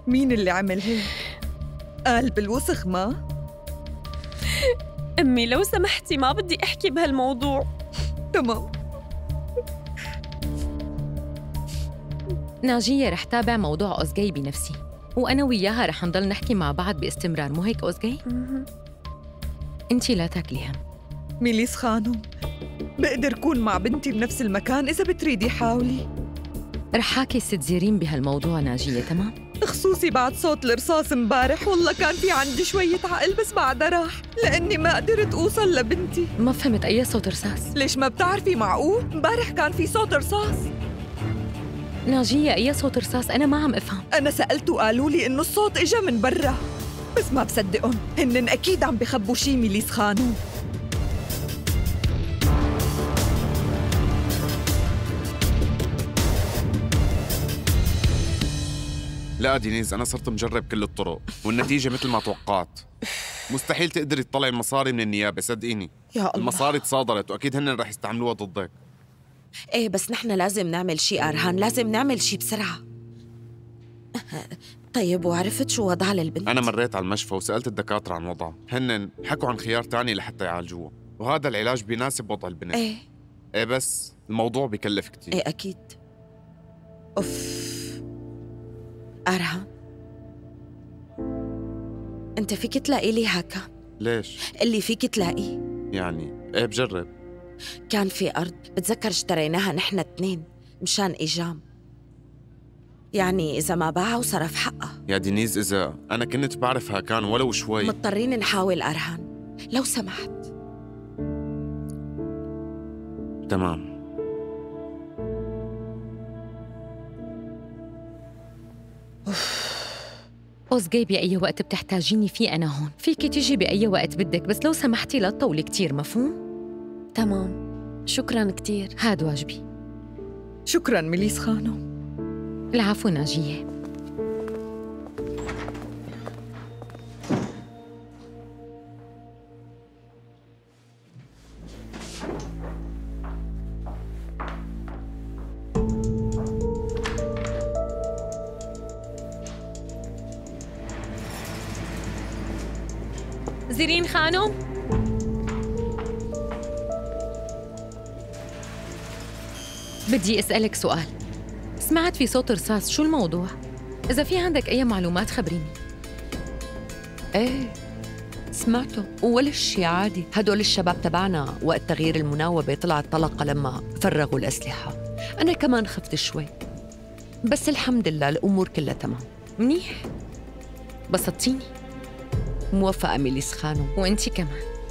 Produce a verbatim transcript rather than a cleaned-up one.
مين اللي عمل هيك؟ قال بالوسخ ما؟ أمي لو سمحتي ما بدي أحكي بهالموضوع. تمام. ناجية رح تابع موضوع أوزجي بنفسي، وأنا وياها رح نضل نحكي مع بعض باستمرار، مو هيك أوزجي؟ أنتي لا تاكلي هم. ميليس خانم، بقدر كون مع بنتي بنفس المكان إذا بتريدي حاولي. رح حاكي ست زيرين بهالموضوع ناجية، تمام؟ خصوصي بعد صوت الرصاص امبارح، والله كان في عندي شوية عقل بس بعدها راح لأني ما قدرت أوصل لبنتي. ما فهمت أي صوت رصاص. ليش ما بتعرفي؟ معقول امبارح كان في صوت رصاص. ناجية أي صوت رصاص؟ أنا ما عم أفهم. أنا سألت وقالوا لي إنه الصوت إجا من برا، بس ما بصدقهم، هنن أكيد عم بخبوا شي ميليس خانوم. لا دينيز، أنا صرت مجرب كل الطرق والنتيجة مثل ما توقعت. مستحيل تقدري تطلعي المصاري من النيابة، صدقيني. يا الله، المصاري تصادرت وأكيد هن رح يستعملوها ضدك. ايه بس نحن لازم نعمل شي أرهان، لازم نعمل شي بسرعة. طيب وعرفت شو وضعها للبنت؟ أنا مريت على المشفى وسألت الدكاترة عن وضعها، هن حكوا عن خيار تاني لحتى يعالجوها، وهذا العلاج بيناسب وضع البنت. ايه ايه بس الموضوع بكلف كتير. ايه أكيد. أوف أرهان، أنت فيك تلاقي لي هكا؟ ليش؟ اللي فيك تلاقيه يعني ايه بجرب. كان في أرض بتذكر اشتريناها نحن اتنين مشان إيجام، يعني إذا ما باعها وصرف حقها. يا دينيز إذا أنا كنت بعرفها كان ولو شوي. مضطرين نحاول أرهان، لو سمحت. تمام. أوزجي بأي وقت بتحتاجيني فيه أنا هون، فيكي تيجي بأي وقت بدك، بس لو سمحتي لا تطولي كتير، مفهوم؟ تمام، شكراً كتير. هاد واجبي. شكراً ميليس خانم. العفو ناجية. زيرين خانم، بدي أسألك سؤال. سمعت في صوت رصاص، شو الموضوع؟ إذا في عندك أي معلومات خبريني. ايه سمعته، ولا شي عادي. هدول الشباب تبعنا وقت تغيير المناوبة طلعت طلقة لما فرغوا الأسلحة. أنا كمان خفت شوي، بس الحمد لله الأمور كلها تمام. منيح، بسطتيني. موفقة ميليس خانم. وأنتي كمان.